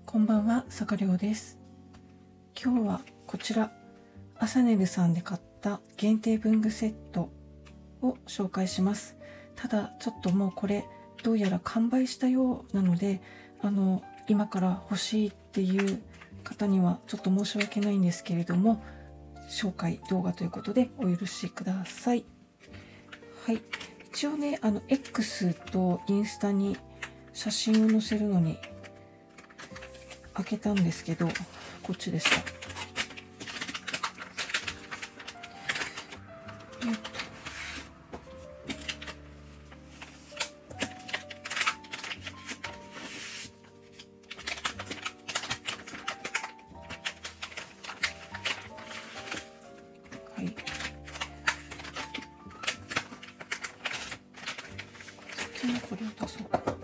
こんばんは、さかりょうです。今日はこちら、アサネルさんで買った限定文具セットを紹介します。ただ、ちょっともうこれ、どうやら完売したようなので、今から欲しいっていう方にはちょっと申し訳ないんですけれども、紹介動画ということでお許しください。はい。一応ね、X とインスタに写真を載せるのに開けたんですけど、こっちでした。はい。先にこれを出そうかな。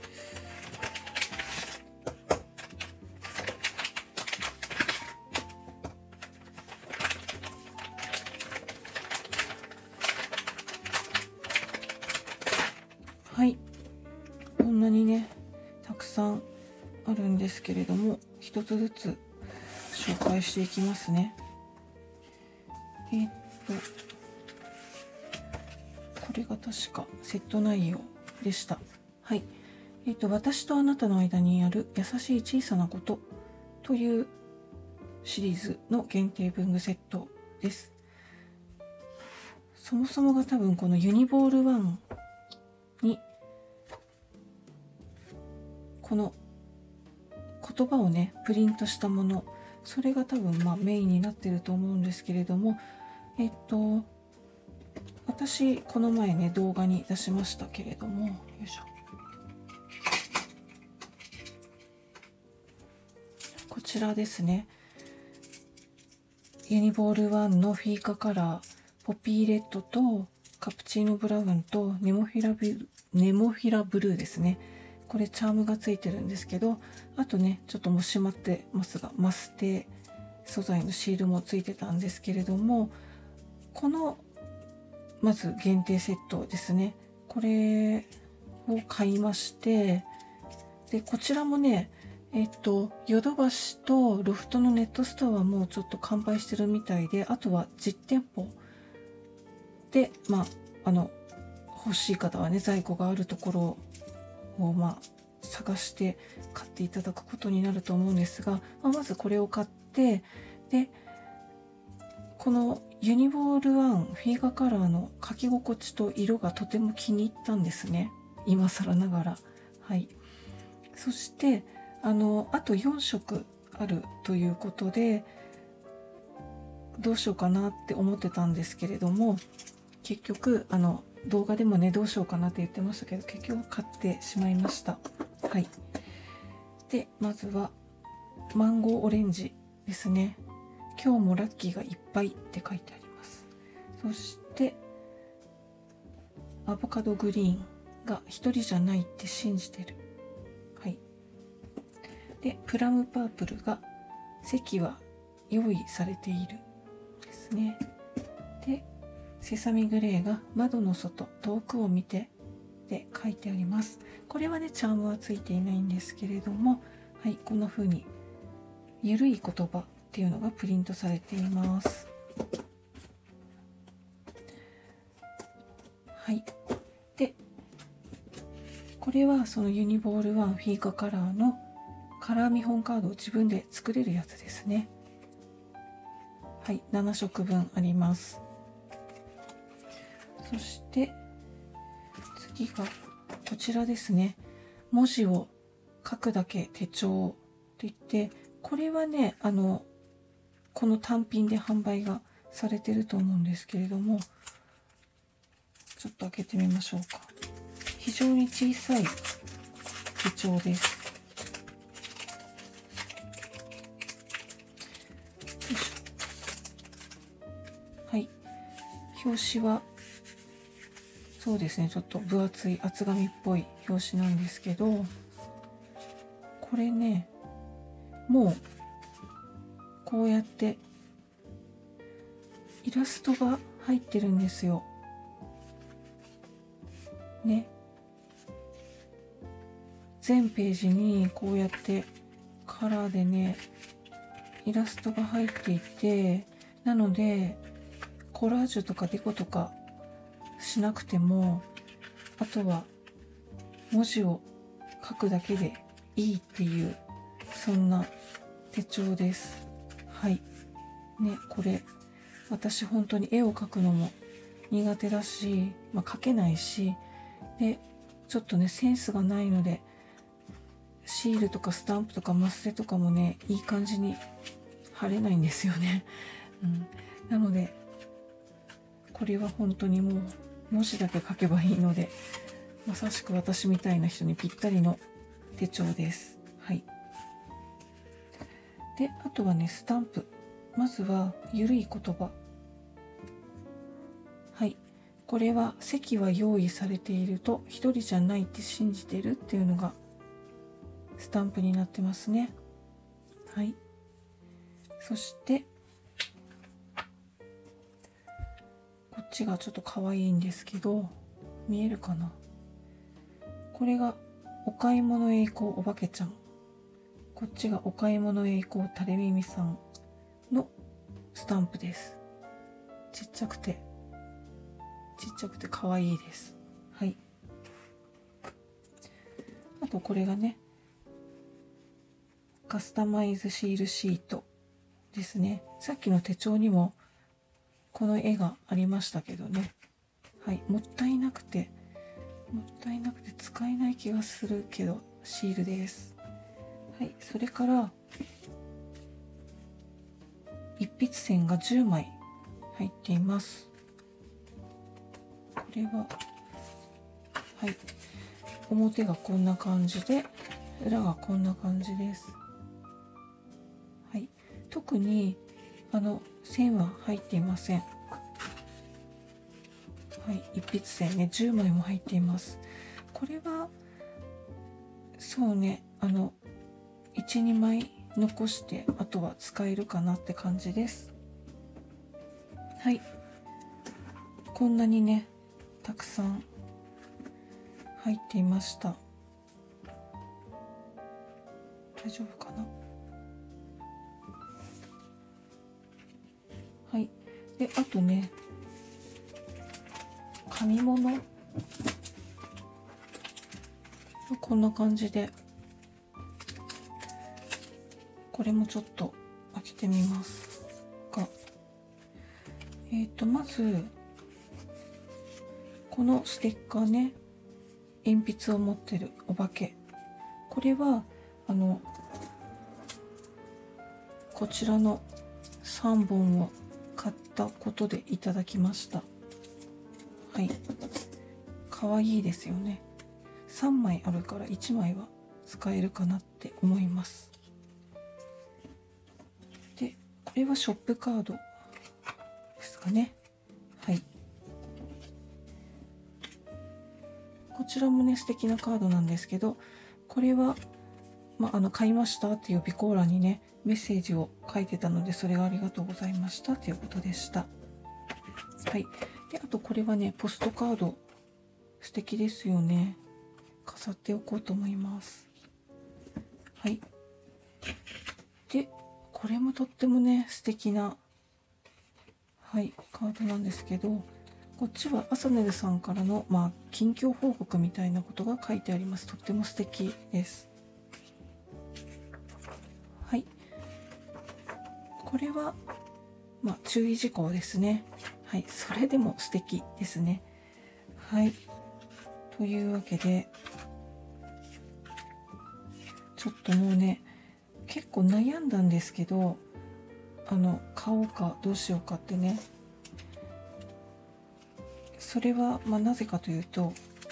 はい、こんなにねたくさんあるんですけれども、一つずつ紹介していきますね。これが確かセット内容でした。はい。私とあなたの間にある優しい小さなことというシリーズの限定文具セットです。そもそもが多分このユニボール1にこの言葉をねプリントしたもの、それが多分メインになってると思うんですけれども、私この前ね動画に出しましたけれども、よいしょ、こちらですね。ユニボール1のフィーカカラー、ポピーレッドとカプチーノブラウンとネモフィラブルーですね。これチャームがついてるんですけど、あとねちょっともう閉まってますがマステ素材のシールもついてたんですけれども、このまず限定セットですね、これを買いまして、でこちらもねヨドバシとロフトのネットストアはもうちょっと完売してるみたいで、あとは実店舗で欲しい方はね在庫があるところを探して買っていただくことになると思うんですが、まずこれを買って、でこのユニボール1フィーガカラーの書き心地と色がとても気に入ったんですね、今更ながら。はい。そしてあと4色あるということで、どうしようかなって思ってたんですけれども、結局動画でもねどうしようかなって言ってましたけど、結局買ってしまいました。はい。でまずはマンゴーオレンジですね。今日もラッキーがいっぱいって書いてあります。そしてアボカドグリーンが一人じゃないって信じてる。はい。でプラムパープルが席は用意されているですね。でセサミグレーが窓の外遠くを見てで書いてあります。これはねチャームはついていないんですけれども、はい、こんな風にゆるい言葉っていうのがプリントされています。はい。でこれはそのユニボール1フィーカカラーのカラー見本カードを自分で作れるやつですね。はい、7色分あります。そして次がこちらですね。文字を書くだけ手帳といって、これはねこの単品で販売がされてると思うんですけれども、ちょっと開けてみましょうか。非常に小さい手帳です。はい、表紙はそうですね、ちょっと分厚い厚紙っぽい表紙なんですけど、これねもうこうやってイラストが入ってるんですよね。全ページにこうやってカラーでねイラストが入っていて、なのでコラージュとかデコとかしなくても、あとは文字を書くだけでいいっていう、そんな手帳です。はいね、これ私本当に絵を描くのも苦手だし、描けないし、でちょっとねセンスがないので、シールとかスタンプとかマステとかもねいい感じに貼れないんですよね、なのでこれは本当にもう文字だけ書けばいいので、まさしく私みたいな人にぴったりの手帳です。はい。で、あとはね、スタンプ。まずは、ゆるい言葉。はい。これは、席は用意されていると、一人じゃないって信じてるっていうのが、スタンプになってますね。はい。そして、こっちがちょっと可愛いんですけど、見えるかな？これが、お買い物へ行こうおばけちゃん。こっちがお買い物へ行こうタレミミさんのスタンプです。ちっちゃくて可愛いです。はい。あとこれがね、カスタマイズシールシートですね。さっきの手帳にもこの絵がありましたけどね。はい。もったいなくて使えない気がするけど、シールです。はい。それから、一筆線が10枚入っています。これは、はい。表がこんな感じで、裏がこんな感じです。はい。特に、線は入っていません。はい。一筆線ね、10枚も入っています。これは、そうね、1、2枚残して、あとは使えるかなって感じです。はい。こんなにね、たくさん入っていました。大丈夫かな？はい。で、あとね、紙物。こんな感じで、これもちょっと開けてみますが、まず、このステッカーね、鉛筆を持ってるお化け。これは、こちらの3本を買ったことでいただきました。はい。かわいいですよね。3枚あるから1枚は使えるかなって思います。で、これはショップカードですかね。はい。こちらもね、素敵なカードなんですけど、これは、買いましたっていう備考欄にね、メッセージを書いてたので、それがありがとうございましたということでした。はい。で、あとこれはね、ポストカード。素敵ですよね。飾っておこうと思います。はい。で、これもとってもね、素敵な、はい、カードなんですけど、こっちはアサネルさんからの、近況報告みたいなことが書いてあります。とっても素敵です。はい。これは、注意事項ですね。はい。それでも素敵ですね。はい。というわけで、ちょっともうね、結構悩んだんですけど、買おうかどうしようかってね。それは、なぜかというと、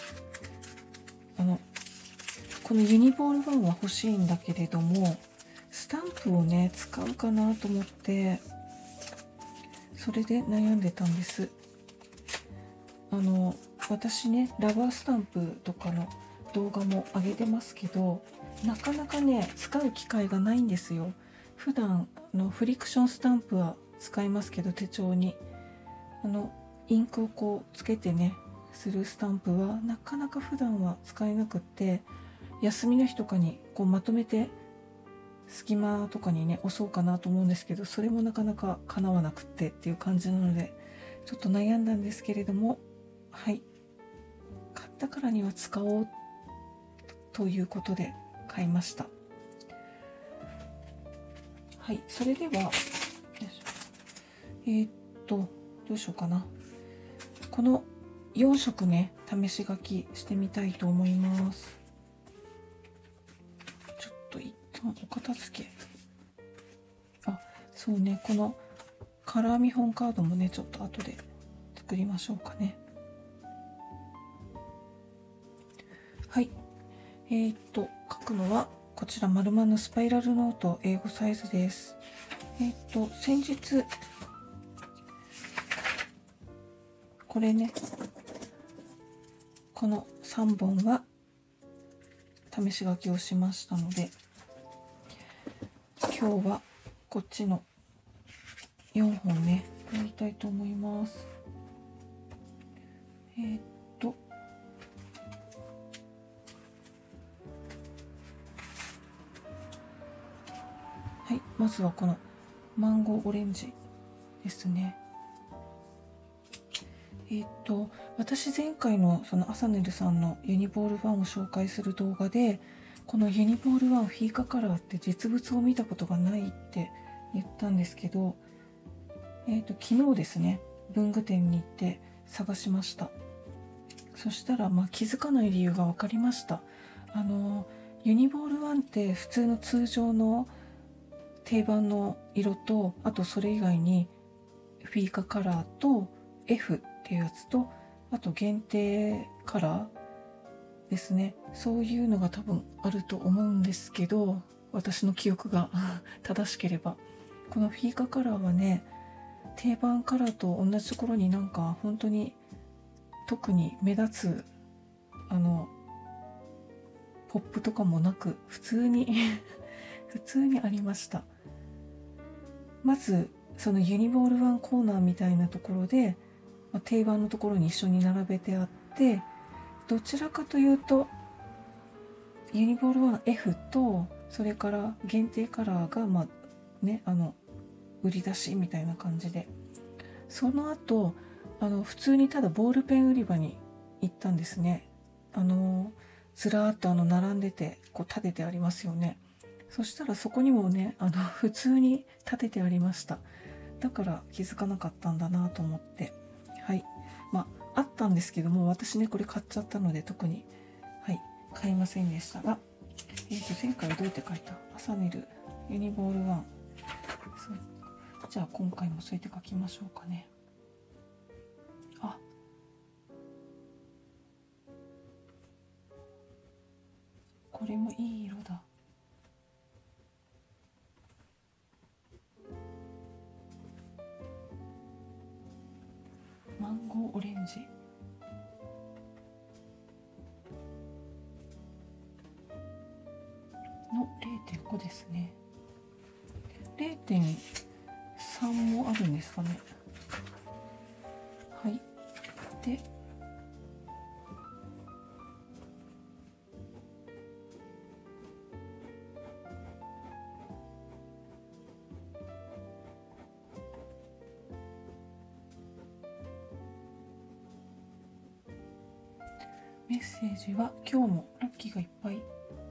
このユニボール1は欲しいんだけれども、スタンプをね、使うかなと思って、それで悩んでたんです。私ね、ラバースタンプとかの動画も上げてますけど、なかなかね、使う機会がないんですよ。普段のフリクションスタンプは使いますけど、手帳に。インクをこうつけてね、するスタンプはなかなか普段は使えなくって、休みの日とかにこうまとめて隙間とかにね押そうかなと思うんですけど、それもなかなか叶わなくってっていう感じなので、ちょっと悩んだんですけれども、はい、買ったからには使おうということで買いました。はい、それではどうしようかな。この4色ね、試し書きしてみたいと思います。ちょっと一旦お片付け。あ、そうね、このカラー見本カードもね、ちょっと後で作りましょうかね。はい。書くのはこちら丸々のスパイラルノート英語サイズです。先日これね、この3本は試し書きをしましたので、今日はこっちの4本ねやりたいと思います。はい、まずはこのマンゴーオレンジですね。私前回のそのアサネルさんのユニボール1を紹介する動画で、このユニボール1フィーカカラーって実物を見たことがないって言ったんですけど、昨日ですね、文具店に行って探しました。そしたら気づかない理由が分かりました。ユニボール1って普通の通常の定番の色と、あとそれ以外にフィーカカラーと F っていうやつと、あと限定カラーですね、そういうのが多分あると思うんですけど、私の記憶が正しければ。このフィーカカラーはね、定番カラーと同じところになんか本当に特に目立つポップとかもなく、普通に普通にありました。まずそのユニボール1コーナーみたいなところで、定番のところに一緒に並べてあって、どちらかというとユニボール 1F と、それから限定カラーがね、売り出しみたいな感じで、その後普通にただボールペン売り場に行ったんですね。ずらーっと並んでてこう立ててありますよね。そしたらそこにもね普通に立ててありました。だから気づかなかったんだなと思って、はい、あったんですけども、私ねこれ買っちゃったので特に買いませんでしたが、前回はどうやって書いた？アサネルユニボール1。じゃあ今回もそうやって書きましょうかね。あ、これもいい色だ。マンゴーオレンジ。の 0.5 ですね。0.3 もあるんですかね。はい。で、メッセージは今日もラッキーがいっぱい。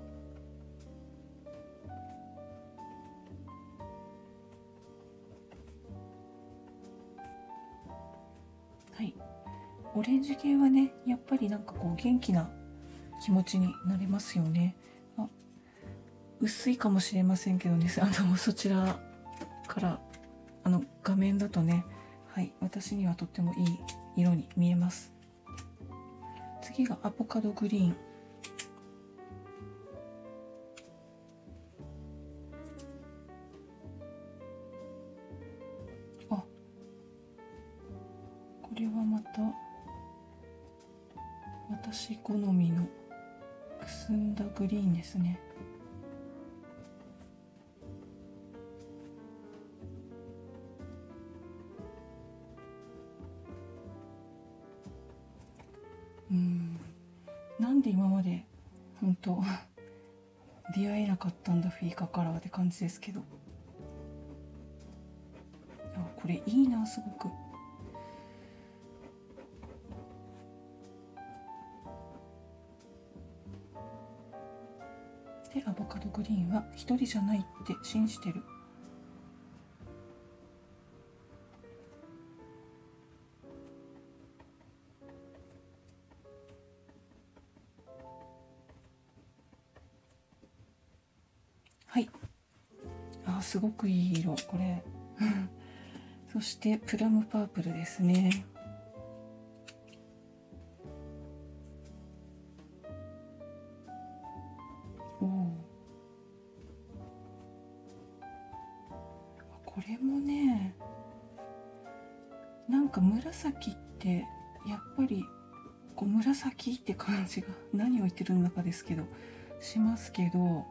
はい。オレンジ系はね、やっぱりなんかこう元気な気持ちになれますよね。薄いかもしれませんけどね、そちらから画面だとね、はい、私にはとってもいい色に見えます。次がアボカドグリーン。あ、これはまた私好みのくすんだグリーンですね。なんで今まで本当出会えなかったんだフィーカカラーって感じですけど、これいいな、すごく。でアボカドグリーンは一人じゃないって信じてる。はい、すごくいい色これそしてプラムパープルですね。これもね、なんか紫ってやっぱりこう紫って感じが何を言ってるのかですけどしますけど、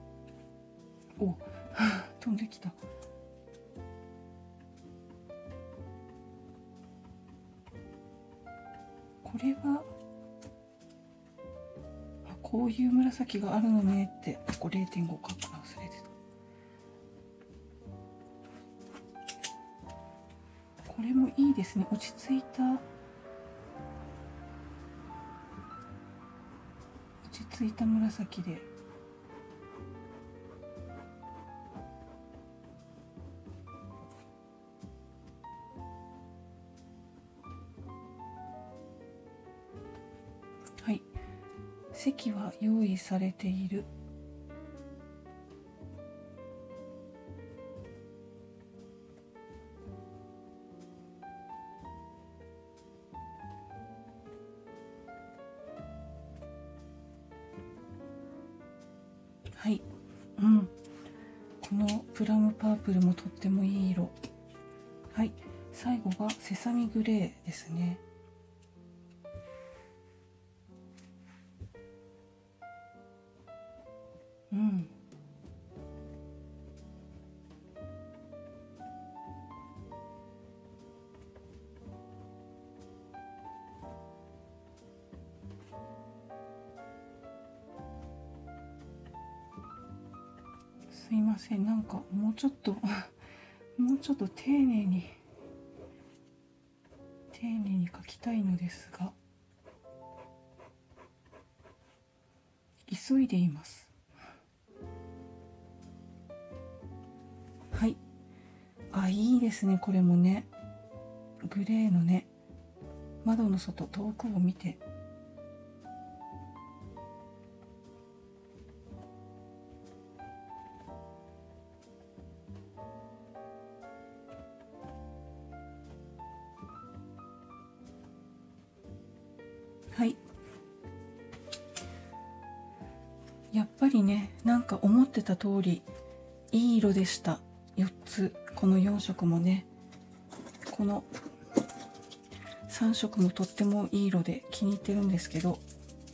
飛んできた。これはこういう紫があるのねって、ここ 0.5 書くの忘れてた。これもいいですね、落ち着いた紫で。はい、席は用意されている。はい、このプラムパープルもとってもいい色。はい、最後がセサミグレーですね。すいません、なんかもうちょっともうちょっと丁寧に描きたいのですが急いでいます。はい、いいですね、これもね、グレーのね、窓の外遠くを見て。はい、やっぱりね、なんか思ってた通りいい色でした。4つ、この4色もね、この3色もとってもいい色で気に入ってるんですけど、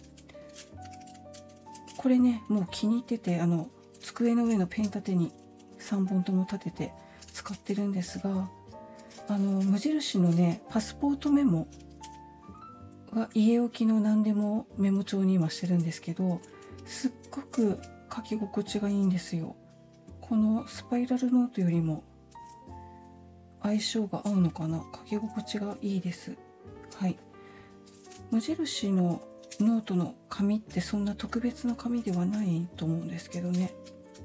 これねもう気に入ってて、机の上のペン立てに3本とも立てて使ってるんですが、無印のねパスポートメモは家置きの何でもメモ帳に今してるんですけど、すっごく書き心地がいいんですよ。このスパイラルノートよりも相性が合うのかな、書き心地がいいです。はい、無印のノートの紙ってそんな特別な紙ではないと思うんですけどね。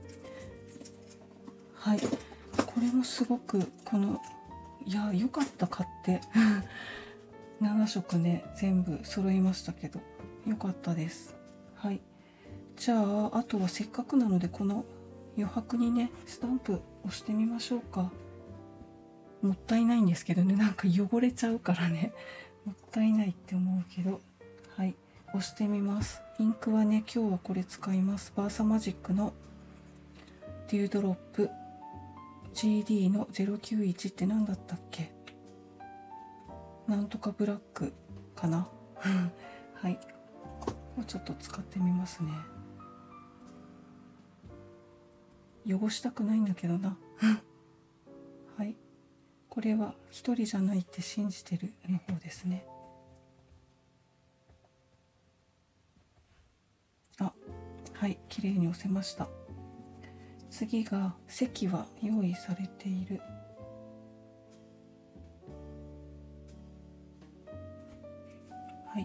はい、これもすごく良かった、買って7色ね全部揃いましたけど良かったです。はい、じゃああとはせっかくなのでこの余白にねスタンプ押してみましょうか。もったいないんですけどね、なんか汚れちゃうからねもったいないって思うけど、はい、押してみます。インクはね今日はこれ使います。バーサマジックのデュードロップ GD の091って何だったっけ、なんとかブラックかなはい、もうちょっと使ってみますね。汚したくないんだけどなはい、これは一人じゃないって信じてるの方ですね。ははい、綺麗に押せました。次が席は用意されている。はい、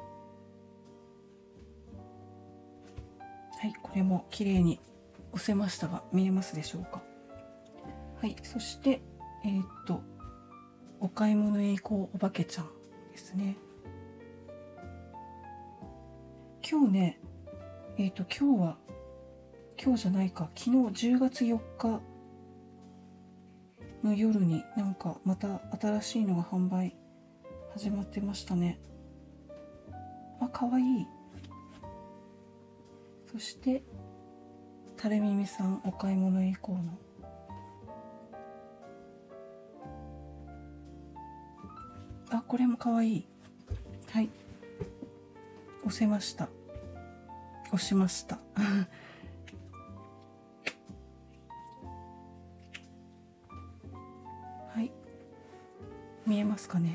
はい、これも綺麗に押せましたが見えますでしょうか。はい、そしてお買い物へ行こうおばけちゃんですね。今日ね、今日じゃないか、昨日10月4日の夜になんかまた新しいのが販売始まってましたね。あ、かわいい。そしてタレミミさんお買い物へ行こうの。あ、これもかわいい。はい、押せました。押しましたはい、見えますかね。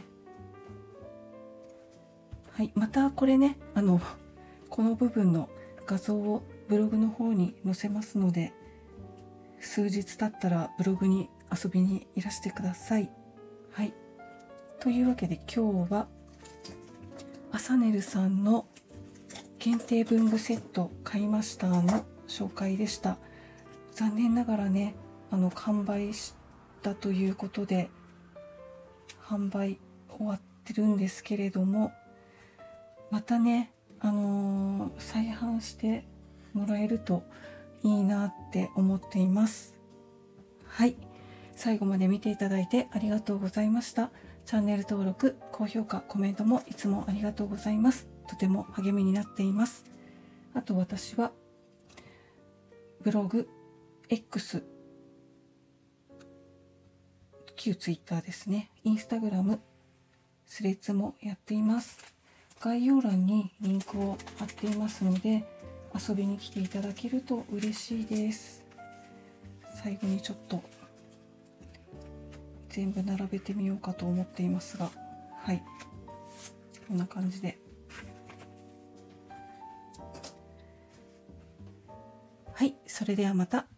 はい、またこれね、この部分の画像をブログの方に載せますので、数日経ったらブログに遊びにいらしてください。はい、というわけで今日はアサネルさんの限定文具セット買いましたの紹介でした。残念ながらね、完売したということで販売終わってるんですけれども、またね、再販してもらえるといいなって思っています。はい、最後まで見ていただいてありがとうございました。チャンネル登録、高評価、コメントもいつもありがとうございます。とても励みになっています。あと私はブログ、X、旧 Twitter ですね、インスタグラム、スレッズもやっています。概要欄にリンクを貼っていますので、遊びに来ていただけると嬉しいです。最後にちょっと全部並べてみようかと思っていますが、はい、こんな感じで。はい、それではまた。